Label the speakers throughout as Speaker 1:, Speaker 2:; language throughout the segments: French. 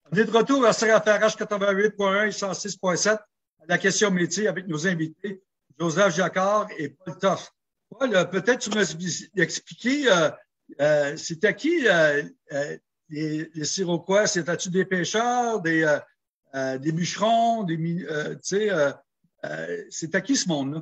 Speaker 1: On est de retour à CRFRH 88.1 et 106.7 à la question métier avec nos invités, Joseph Jacquard et Paul Toff. Paul, peut-être tu m'as expliqué, c'était qui les Siroquois? C'était-tu des pêcheurs, des bûcherons, c'était qui ce monde-là?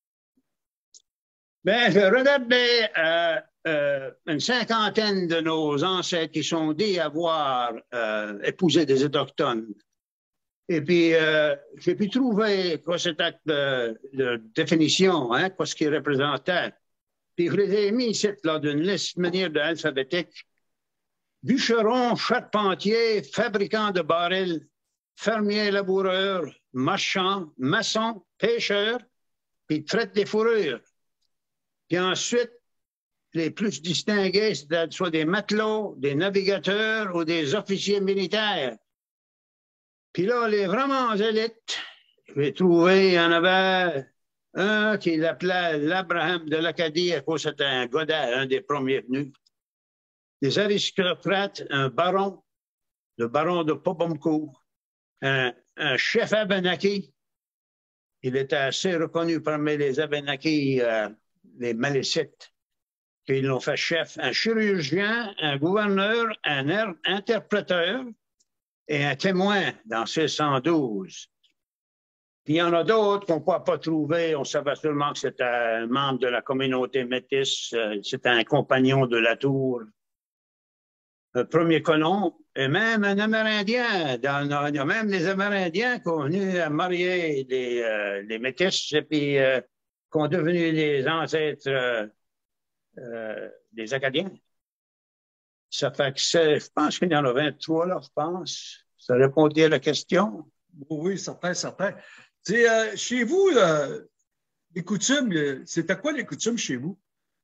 Speaker 2: Ben, je regardais une cinquantaine de nos ancêtres qui sont dits avoir épousé des Autochtones. Et puis, j'ai pu trouver quoi c'était de définition, hein, quoi ce qu'ils représentaient. Puis, je les ai mis ici, là, d'une liste de manière alphabétique. Bûcheron, charpentier, fabricant de barils, fermier laboureur, marchand, maçon, pêcheur, puis traite des fourrures. Puis ensuite, les plus distingués, c'est soit des matelots, des navigateurs ou des officiers militaires. Puis là, les vraiment élites, j'ai trouvé, il y en avait un qui l'appelait l'Abraham de l'Acadie, à cause c'était un Godet, un des premiers venus. Des aristocrates, un baron, le baron de Popomcourt, un chef Abenaki. Il était assez reconnu parmi les Abenaki, les Malécites, qu'ils l'ont fait chef. Un chirurgien, un gouverneur, un interpréteur et un témoin dans 612. Puis il y en a d'autres qu'on ne peut pas trouver. On savait seulement que c'était un membre de la communauté métisse, c'était un compagnon de la tour, un premier colon, et même un Amérindien. Il y a même des Amérindiens qui ont venu à marier les métisses et puis qui ont devenu les ancêtres des Acadiens. Ça fait que je pense qu'il y en a 23 là, je pense. Ça répondait à la question.
Speaker 1: Oui, certain, certain. Chez vous, les coutumes, c'était quoi les coutumes chez vous?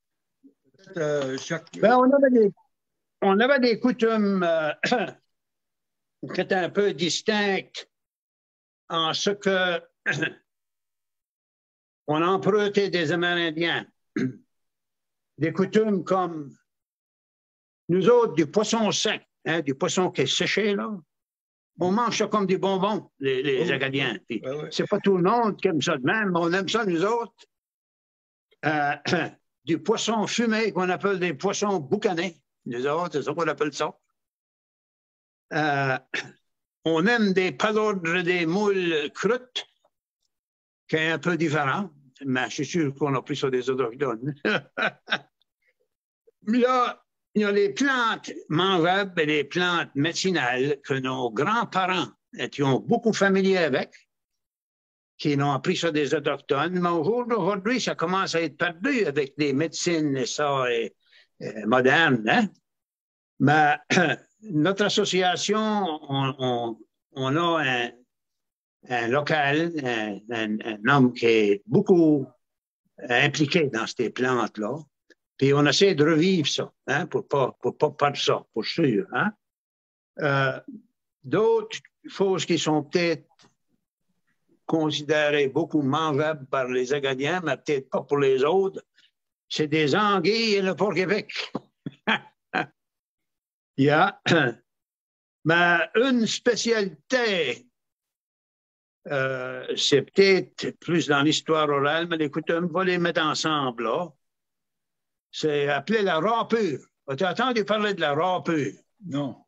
Speaker 2: Ben, on avait des coutumes qui étaient un peu distinctes en ce que on empruntait des Amérindiens. Des coutumes comme nous autres, du poisson sec, hein, du poisson qui est séché, là. On mange ça comme des bonbons, les Acadiens. C'est pas tout le monde qui aime ça de même, mais on aime ça, nous autres. Du poisson fumé qu'on appelle des poissons boucanés. Nous autres, c'est ça qu'on appelle ça. On aime des palourdres, des moules croûtes, qui est un peu différent, mais je suis sûr qu'on a pris ça des Autochtones. Là, il y a les plantes mangeables et les plantes médicinales que nos grands-parents étaient beaucoup familiers avec, qui n'ont appris ça des Autochtones, mais aujourd'hui, ça commence à être perdu avec des médecines et ça, modernes. Hein? Mais notre association, on a un local, un homme qui est beaucoup impliqué dans ces plantes-là. Puis on essaie de revivre ça, hein, pour pas perdre ça, pour sûr. Hein? D'autres choses qui sont peut-être considérées beaucoup mangeables par les Acadiens, mais peut-être pas pour les autres, c'est des anguilles et le porc-épic. Il y a mais une spécialité, c'est peut-être plus dans l'histoire orale, mais écoutez, on va les mettre ensemble, là. C'est appelé la râpure. As-tu entendu parler de la râpure?
Speaker 1: Non.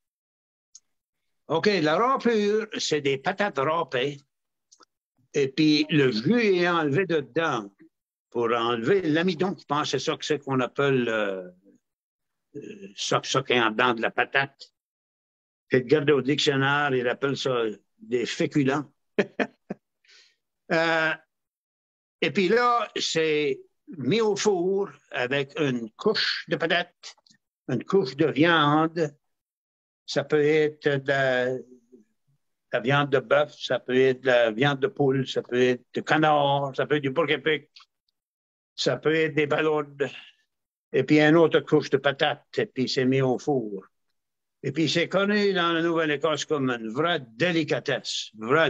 Speaker 2: OK, la râpure, c'est des patates râpées. Et puis, le jus est enlevé dedans pour enlever l'amidon. Je pense que c'est ça que c'est qu'on appelle ça qui est en dedans de la patate. Puis, regardez au dictionnaire, il appelle ça des féculents. Et puis là, c'est mis au four avec une couche de patates, une couche de viande. Ça peut être de la viande de bœuf, ça peut être de la viande de poule, ça peut être de canard, ça peut être du porc-épic, ça peut être des balourdes. Et puis une autre couche de patates, et puis c'est mis au four. Et puis c'est connu dans la Nouvelle-Écosse comme une vraie délicatesse,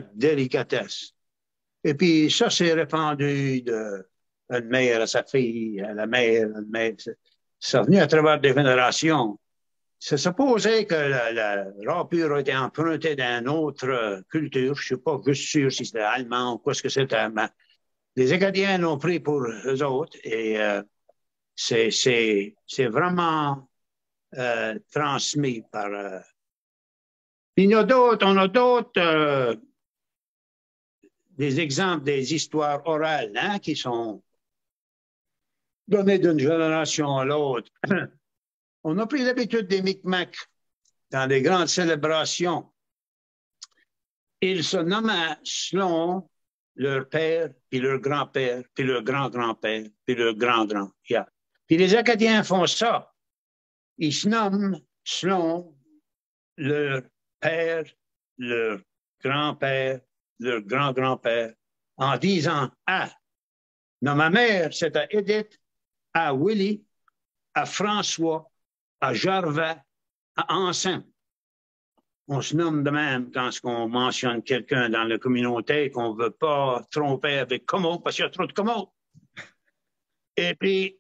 Speaker 2: Et puis ça, c'est répandu d'une mère à sa fille, à la mère, Ça est venu à travers des générations. c'est supposé que la rapure a été empruntée d'une autre culture. Je ne suis pas juste sûr si c'était allemand ou quoi ce que c'était. Mais les Acadiens l'ont pris pour eux autres et c'est vraiment transmis par. Il y en a d'autres, on a d'autres des exemples des histoires orales hein, qui sont données d'une génération à l'autre. On a pris l'habitude des Micmacs dans les grandes célébrations. Ils se nommaient selon leur père, puis leur grand-père, puis leur grand-grand-père, puis leur grand-grand. Yeah. Puis les Acadiens font ça. Ils se nomment selon leur père, leur grand-père, leur grand-grand-père, en disant « Ah, non, ma mère, c'était Edith, à Willie, à François, à Gervais, à Anselme. » On se nomme de même quand on mentionne quelqu'un dans la communauté qu'on ne veut pas tromper avec Como, parce qu'il y a trop de Como. Et puis,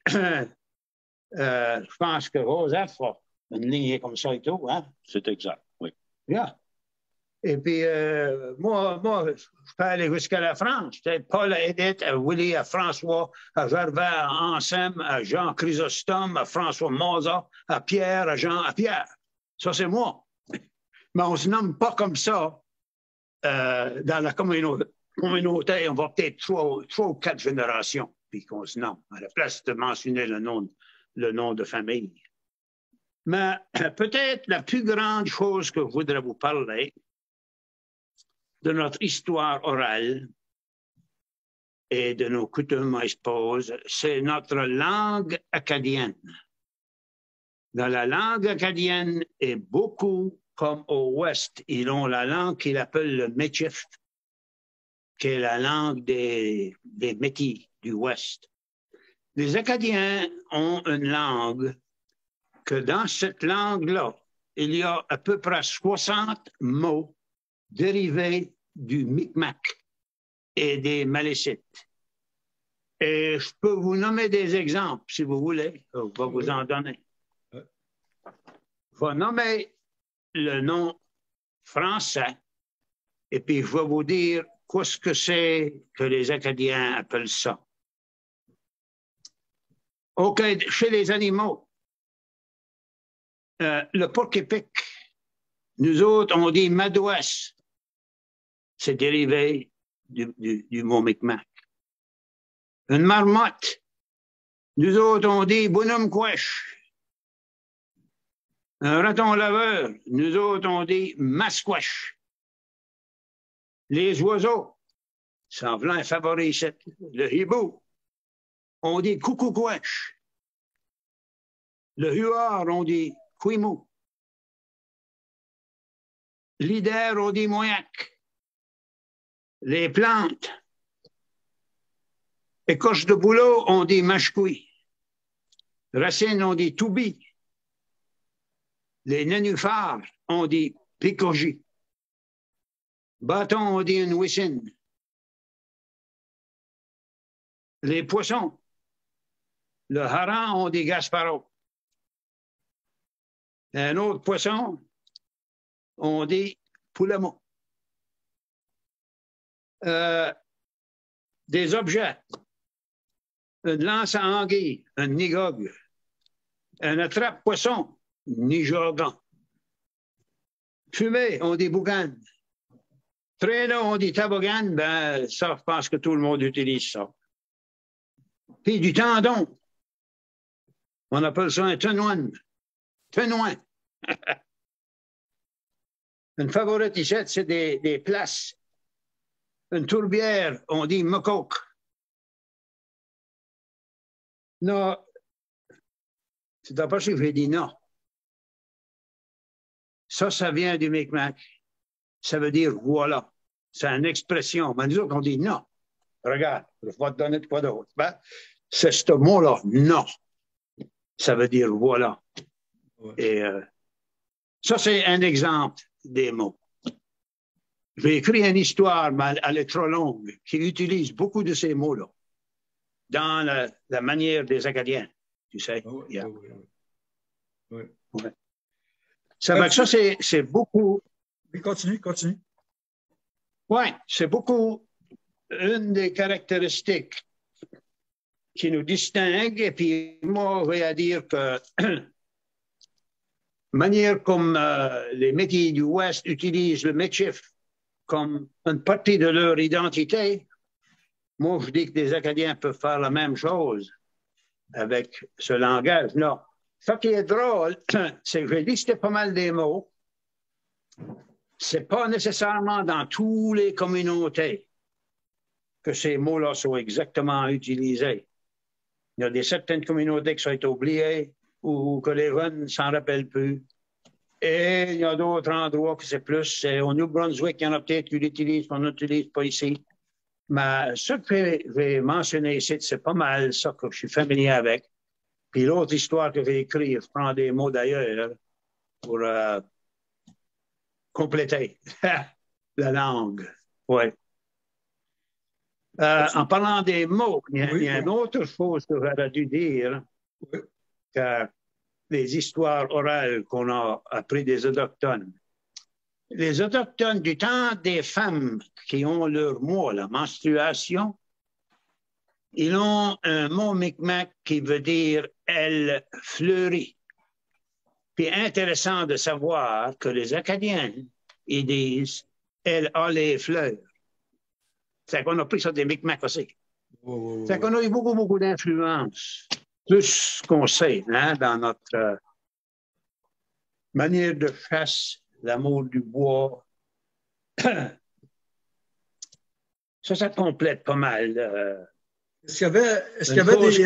Speaker 2: je pense que Joseph a une lignée comme ça et tout. Hein?
Speaker 3: C'est exact, oui.
Speaker 2: Yeah. Et puis, moi, je peux aller jusqu'à la France. Paul, à Edith, à Willie, à François, à Gervais, à Anselme, à Jean Chrysostome, à François Maza, à Pierre, à Jean, à Pierre. Ça, c'est moi. Mais on ne se nomme pas comme ça dans la communauté. On va peut-être trois ou quatre générations, puis qu'on se nomme, à la place de mentionner le nom de famille. Mais peut-être la plus grande chose que je voudrais vous parler de notre histoire orale et de nos coutumes, I suppose, c'est notre langue acadienne. Dans la langue acadienne est beaucoup comme au Ouest, ils ont la langue qu'ils appellent le Michif, qui est la langue des Métis du Ouest. Les Acadiens ont une langue que dans cette langue-là, il y a à peu près 60 mots dérivés du Micmac et des Malécites. Et je peux vous nommer des exemples, si vous voulez. Je vais vous en donner. Je vais nommer le nom français, et puis je vais vous dire qu'est-ce que c'est que les Acadiens appellent ça. OK, chez les animaux, le porc-épic, nous autres, on dit madouas. C'est dérivé du mot Micmac. Une marmotte, nous autres, on dit bonhomme couèche. Un raton laveur, nous autres, on dit masquache. Les oiseaux, ça vient favoriser le hibou, on dit coucou-couèche. Le huard, on dit couimou. L'hydère, on dit moyac. Les plantes, écorche de bouleau, on dit machkoui. Racine, on dit toubi. Les nénuphars, on dit picogi. Bâton, on dit une wissine. Les poissons, le hareng, on dit gasparo. Un autre poisson, on dit poulamo. Des objets, une lance à anguille, un nigogue, un attrape-poisson, nijogan. Fumée, on dit bougane. Traîneau, on dit toboggan, ben ça, je pense que tout le monde utilise ça. Puis du tendon, on appelle ça un tenoin. Tenoin. Une favorite ici, c'est des places. Une tourbière, on dit mocoque. Non, c'est d'abord que j'ai dit non. Ça vient du Micmac. Ça veut dire voilà. C'est une expression. Mais nous autres, on dit non. Regarde, je vais te donner de quoi d'autre. Ben, c'est ce mot-là, non. Ça veut dire voilà. Ouais. Et ça, c'est un exemple des mots. J'ai écrit une histoire, mais elle est trop longue, qui utilise beaucoup de ces mots-là dans la manière des Acadiens, tu sais.
Speaker 1: Oui,
Speaker 2: yeah.
Speaker 1: oui.
Speaker 2: Ouais. Ça va que ça, c'est beaucoup.
Speaker 1: Oui, continue, continue.
Speaker 2: Oui, c'est beaucoup une des caractéristiques qui nous distingue. Et puis, moi, je vais dire que manière comme les métiers du Ouest utilisent le métier comme une partie de leur identité, moi, je dis que les Acadiens peuvent faire la même chose avec ce langage-là. Ce qui est drôle, c'est que j'ai listé pas mal des mots. C'est pas nécessairement dans toutes les communautés que ces mots-là sont exactement utilisés. Il y a certaines communautés qui sont oubliées ou que les jeunes ne s'en rappellent plus. Et il y a d'autres endroits que c'est plus. Au New Brunswick, il y en a peut-être qui l'utilisent, qu'on n'utilise pas ici. Mais ce que j'ai mentionné ici, c'est pas mal ça que je suis familier avec. Puis l'autre histoire que j'ai écrite, je prends des mots d'ailleurs pour compléter la langue. Oui. En parlant des mots, il y a une autre chose que j'aurais dû dire, que les histoires orales qu'on a apprises des Autochtones. Les Autochtones, du temps des femmes qui ont leur mois, la menstruation, ils ont un mot Micmac qui veut dire « elle fleurit ». Puis intéressant de savoir que les Acadiens, ils disent « elle a les fleurs ». C'est qu'on a pris ça des Micmacs aussi. C'est qu'on a eu beaucoup, beaucoup d'influence, plus qu'on sait, hein, dans notre manière de chasse, l'amour du bois. Ça complète pas mal.
Speaker 1: Est-ce qu'il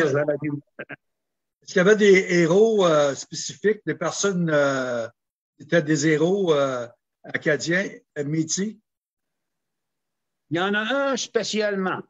Speaker 1: y avait des héros spécifiques, des personnes qui étaient des héros acadiens, Métis?
Speaker 2: Il y en a un spécialement.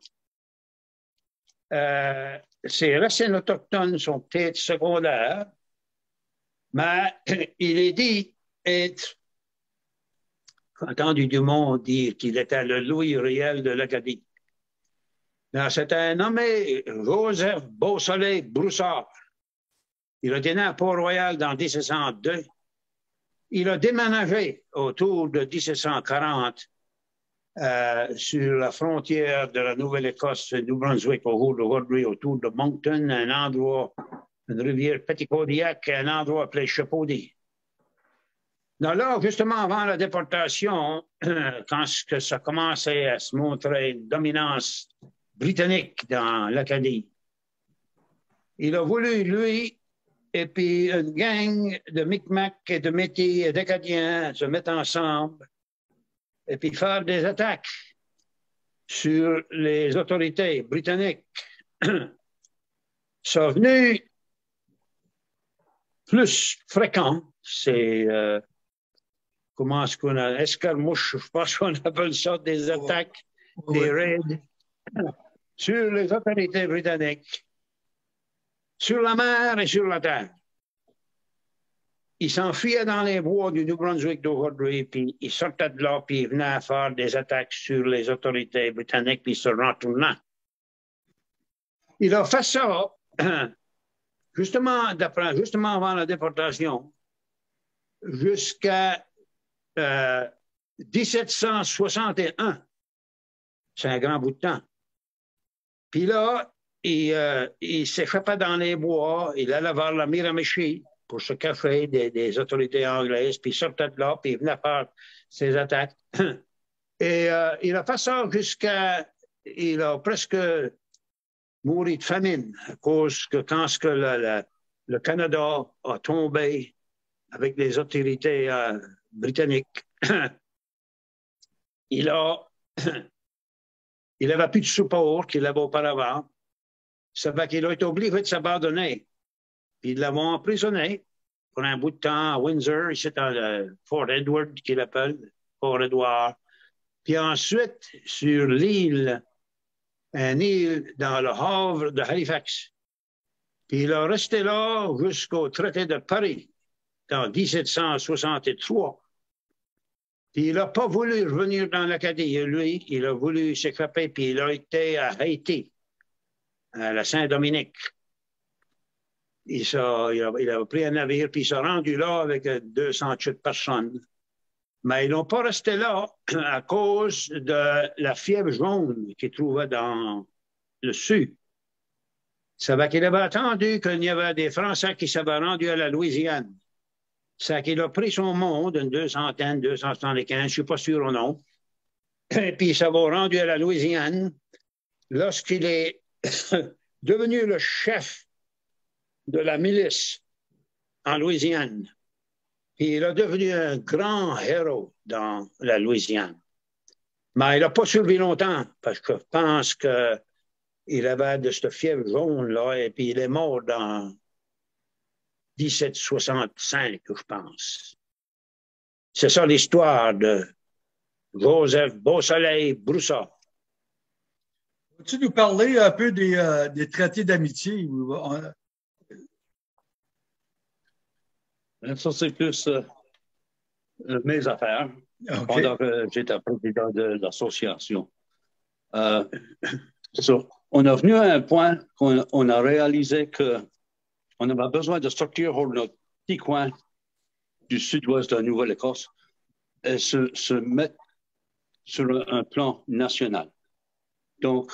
Speaker 2: Ces racines autochtones sont peut-être secondaires, mais il est dit être entendu du monde dire qu'il était le Louis réel de l'Acadie. C'était un nommé Joseph Beausoleil Broussard. Il a été né à Port-Royal dans 1702. Il a déménagé autour de 1740 sur la frontière de la Nouvelle-Écosse, New Brunswick, autour de Moncton, un endroit, une rivière Petitcodiac, un endroit appelé Chapaudy. Là, justement, avant la déportation, quand ça commençait à se montrer une dominance britannique dans l'Acadie, il a voulu, lui, et puis une gang de Micmacs et de Métis et d'Acadiens se mettre ensemble et puis faire des attaques sur les autorités britanniques. Ça est venu plus fréquent, c'est comment est-ce qu'on a escarmouche, je pense qu'on appelle ça des attaques, des raids sur les autorités britanniques, sur la mer et sur la terre. Ils s'enfuyaient dans les bois du New Brunswick d'aujourd'hui, puis ils sortaient de là, puis ils venaient faire des attaques sur les autorités britanniques, puis ils se retournaient. Il a fait ça justement avant la déportation, jusqu'à 1761. C'est un grand bout de temps. Puis là, il s'échappait dans les bois, il allait vers la Miramichi pour se cacher des autorités anglaises, puis il sortait de là, puis il venait faire ses attaques. Et il a fait ça il a presque mouru de famine, à cause que quand le Canada a tombé avec les autorités britanniques, il n'avait plus de support qu'il avait auparavant. Ça fait qu'il a été obligé de s'abandonner. Puis ils l'ont emprisonné pour un bout de temps à Windsor, ici à Fort Edward, qu'il appelle, Fort Edward. Puis ensuite, sur l'île, une île dans le havre de Halifax. Puis il a resté là jusqu'au traité de Paris, en 1763. Puis il n'a pas voulu revenir dans l'Acadie. Lui, il a voulu s'échapper, puis il a été à Haïti, à la Saint-Dominique. il avait pris un navire, puis il s'est rendu là avec 208 personnes. Mais ils n'ont pas resté là à cause de la fièvre jaune qu'ils trouvaient dans le sud. Ça va qu'il avait attendu qu'il y avait des Français qui s'avaient rendus à la Louisiane. Ça qu'il a pris son monde, une 275, je ne suis pas sûr ou non. Et puis, ça va rendu à la Louisiane. Lorsqu'il est devenu le chef de la milice en Louisiane, et il est devenu un grand héros dans la Louisiane. Mais il n'a pas survécu longtemps, parce que je pense qu'il avait de cette fièvre jaune-là, et puis il est mort dans 1765, je pense. C'est ça l'histoire de Joseph Beausoleil-Broussard.
Speaker 1: Peux-tu nous parler un peu des traités d'amitié?
Speaker 3: Ça, c'est plus mes affaires.
Speaker 1: Okay.
Speaker 3: Pendant que j'étais président de l'association. On est venu à un point qu'on a réalisé qu'on avait besoin de sortir de notre petit coin du sud-ouest de la Nouvelle-Écosse et se mettre sur un plan national. Donc,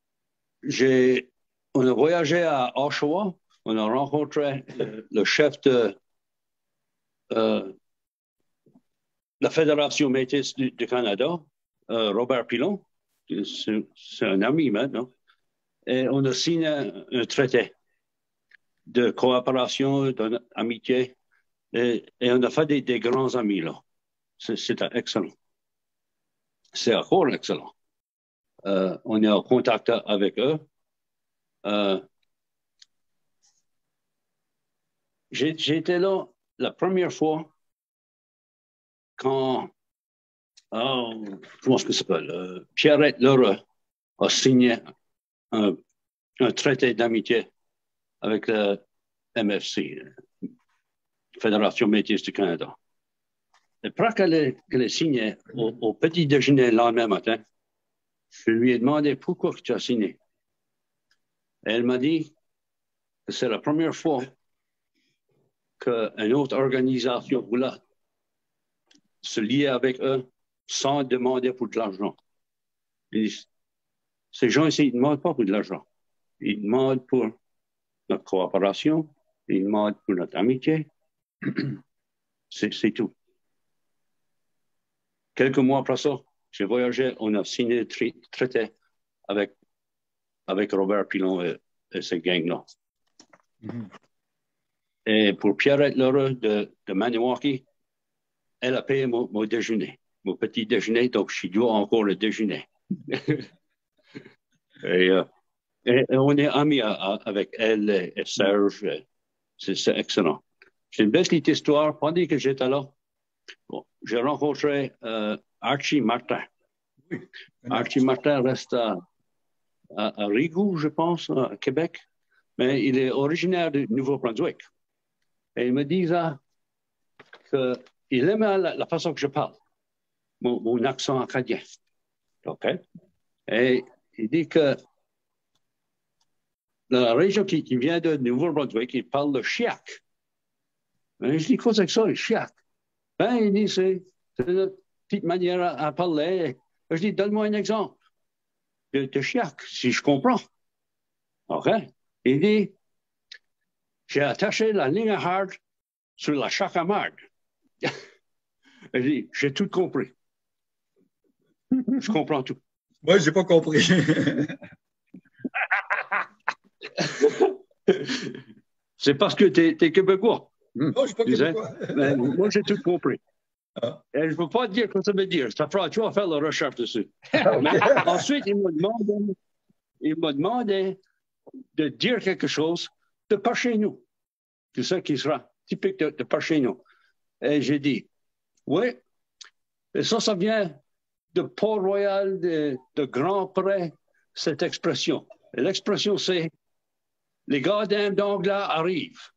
Speaker 3: on a voyagé à Oshawa, on a rencontré le chef de la Fédération métisse du Canada, Robert Pilon, c'est un ami maintenant, et on a signé un traité de coopération, d'amitié, et on a fait des grands amis là. C'était excellent. C'est encore excellent. On est en contact avec eux. J'ai été là la première fois quand, comment est-ce que ça s'appelle, Pierrette Lheureux a signé un traité d'amitié avec le MFC, Fédération métisse du Canada. Et après qu'elle ait signé au petit déjeuner le lendemain matin, je lui ai demandé pourquoi tu as signé. Et elle m'a dit que c'est la première fois qu'une autre organisation voulait se lier avec eux sans demander pour de l'argent. Ces gens ici, ils ne demandent pas pour de l'argent. Ils demandent pour notre coopération, ils demandent pour notre amitié. C'est tout. Quelques mois après ça, j'ai voyagé, on a signé le traité avec Robert Pilon et ces gangs-là. Mm-hmm. Et pour Pierrette Lheureux de Maniwaki, elle a payé mon déjeuner, mon petit déjeuner, donc je dois encore le déjeuner. et on est amis avec elle et Serge. C'est excellent. C'est une belle petite histoire. Pendant que j'étais là, j'ai rencontré Archie Martin. Oui. Archie Martin reste à Rigaud, je pense, à Québec, mais il est originaire du Nouveau-Brunswick. Et il me disait qu'il aimait la façon que je parle, mon accent acadien. OK? Et il dit que dans la région qui vient de Nouveau-Brunswick, il parle le chiac. Et je dis, quoi c'est que ça, le chiac? Ben, il dit, c'est une petite manière à parler. Je dis, donne-moi un exemple de chiac, si je comprends. OK? Il dit, j'ai attaché la ligne à hard sur la chacamarde. Je dis, j'ai tout compris. Je comprends tout.
Speaker 1: Moi, j'ai pas compris.
Speaker 3: C'est parce que tu es québécois.
Speaker 1: Non, je ne suis pas québécois.
Speaker 3: Mais moi, j'ai tout compris.
Speaker 1: Ah.
Speaker 3: Et je ne peux pas te dire ce que ça veut dire. Tu vas faire la recherche dessus. Mais ensuite, il m'a demandé de dire quelque chose de par chez nous. C'est ça qui sera typique de par chez nous. Et j'ai dit, oui, et ça vient de Port-Royal, de Grand-Pré, cette expression. Et l'expression, c'est les gardiens d'anglais arrivent.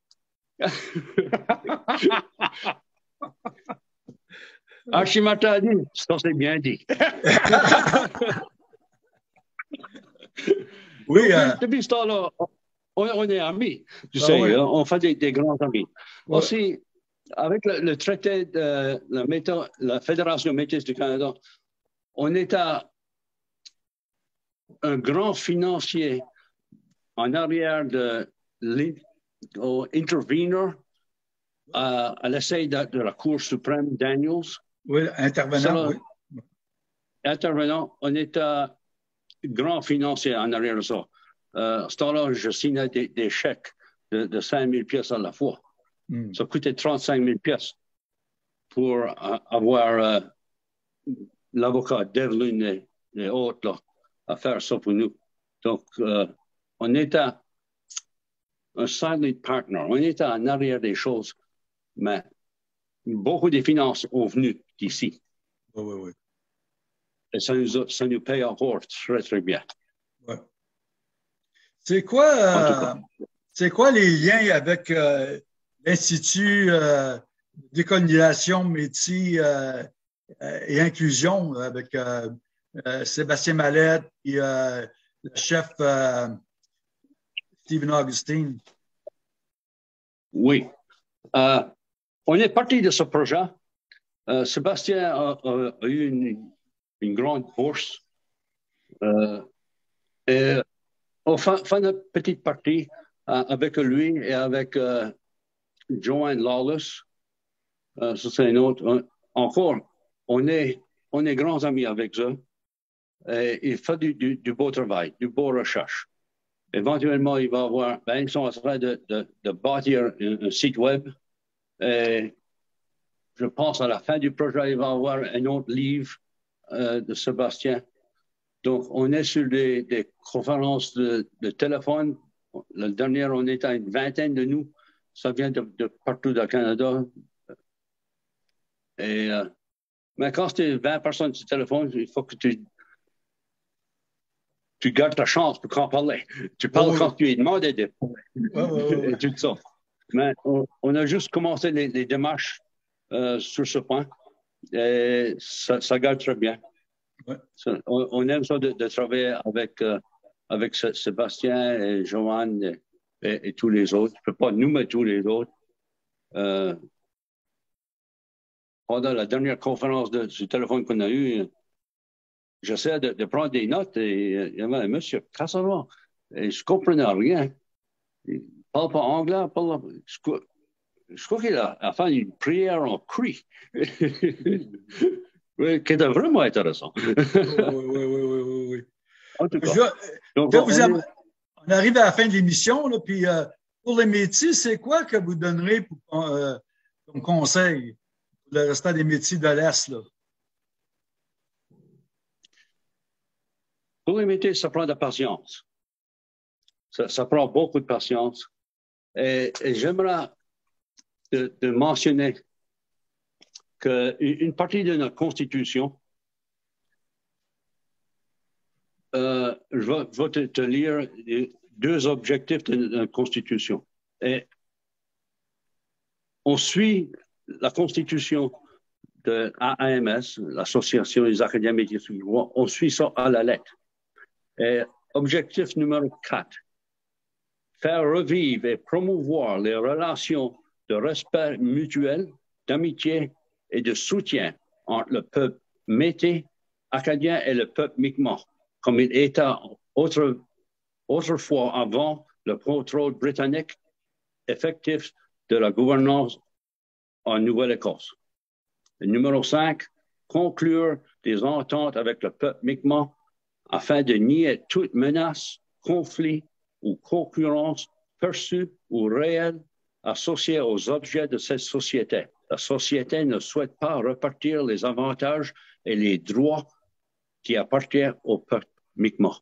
Speaker 3: Archimata a dit, ça c'est bien dit.
Speaker 1: Oui.
Speaker 3: Depuis ce temps-là, on est amis, tu
Speaker 1: Ah
Speaker 3: sais,
Speaker 1: oui.
Speaker 3: on fait des grands amis.
Speaker 1: Ouais.
Speaker 3: Aussi, avec le traité de la Fédération métisse du Canada, on est à un grand financier en arrière de l'intervenor à l'essai de la Cour suprême, Daniels.
Speaker 1: Oui, intervenant, oui.
Speaker 3: Intervenant, on est à grand financier en arrière de ça. À ce temps-là, je signais des chèques de 5 000 pièces à la fois. Ça coûtait 35 000 pièces pour avoir l'avocat Devlin et autres là, à faire ça pour nous. Donc, on est à un silent partner. On est en arrière des choses, mais beaucoup des finances sont venues d'ici.
Speaker 1: Oui, oui, oui.
Speaker 3: Et ça nous paye encore très, très bien.
Speaker 1: Ouais. C'est quoi les liens avec l'Institut d'écolonisation, métier et inclusion avec Sébastien Mallette et le chef Stephen Augustine?
Speaker 3: Oui. On est parti de ce projet. Sébastien a eu une grande bourse. Et on fait une petite partie avec lui et avec Joanne Lawless. Ça, c'est un autre. Encore, on est grands amis avec eux. Et il fait du beau travail, du beau recherche. Éventuellement, ils sont en train de bâtir un site web. Et je pense à la fin du projet, il va y avoir un autre livre de Sébastien. Donc, on est sur des conférences de téléphone. La dernière, on est à une vingtaine de nous. Ça vient de partout dans le Canada. Et, mais quand c'est 20 personnes sur le téléphone, il faut que tu gardes ta chance pour en parler. Tu parles quand tu es demandé de et tout ça. Mais on a juste commencé les démarches sur ce point. Et ça garde très bien. Ouais. On aime ça de travailler avec Sébastien et Joanne et tous les autres. Je ne peux pas nommer tous les autres. Pendant la dernière conférence du téléphone qu'on a eue, j'essaie de prendre des notes et il y avait un monsieur Cassavant et je ne comprenais rien. Il ne parle pas anglais. Je crois qu'il a fait une prière en cri. Oui, qui était vraiment intéressant.
Speaker 1: Oui.
Speaker 3: En tout cas.
Speaker 1: On arrive à la fin de l'émission, puis pour les métiers, c'est quoi que vous donnerez comme conseil pour le restant des métiers de l'Est? Là?
Speaker 3: Pour les métiers, ça prend de la patience. Ça prend beaucoup de patience. Et j'aimerais de mentionner qu'une partie de notre Constitution, je vais te lire deux objectifs de notre Constitution. Et on suit la Constitution de AAMS, l'Association des académies métiers du droit, on suit ça à la lettre. Et objectif numéro 4, faire revivre et promouvoir les relations de respect mutuel, d'amitié et de soutien entre le peuple métis acadien et le peuple mi'kmaq, comme il était autrefois avant le contrôle britannique effectif de la gouvernance en Nouvelle-Écosse. Numéro 5, conclure des ententes avec le peuple mi'kmaq afin de nier toute menace, conflit ou concurrence perçue ou réelle associée aux objets de cette société. La société ne souhaite pas repartir les avantages et les droits qui appartiennent au peuple mi'kmaq.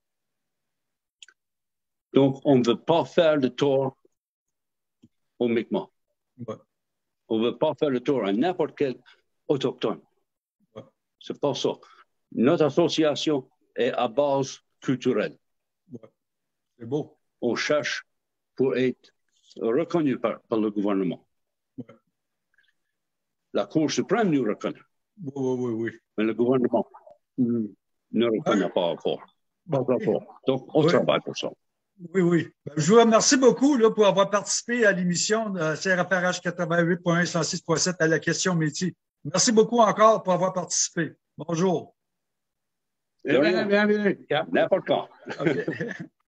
Speaker 3: Donc, on ne veut pas faire le tort aux Mi'kmaq. Ouais. On ne veut pas faire le tort à n'importe quel autochtone. Ouais. C'est pas ça. Notre association est à base culturelle.
Speaker 1: Ouais. C'est beau.
Speaker 3: On cherche pour être reconnu par le gouvernement. Ouais. La Cour suprême nous reconnaît.
Speaker 1: Oui.
Speaker 3: Mais le gouvernement ne reconnaît pas encore. Pas encore. Donc, on travaille pour ça.
Speaker 1: Oui, oui. Ben, je vous remercie beaucoup là, pour avoir participé à l'émission de CRFRH 88.1 106.7 à la question métier. Merci beaucoup encore pour avoir participé. Bonjour.
Speaker 3: Bienvenue. N'importe quand.
Speaker 1: Okay.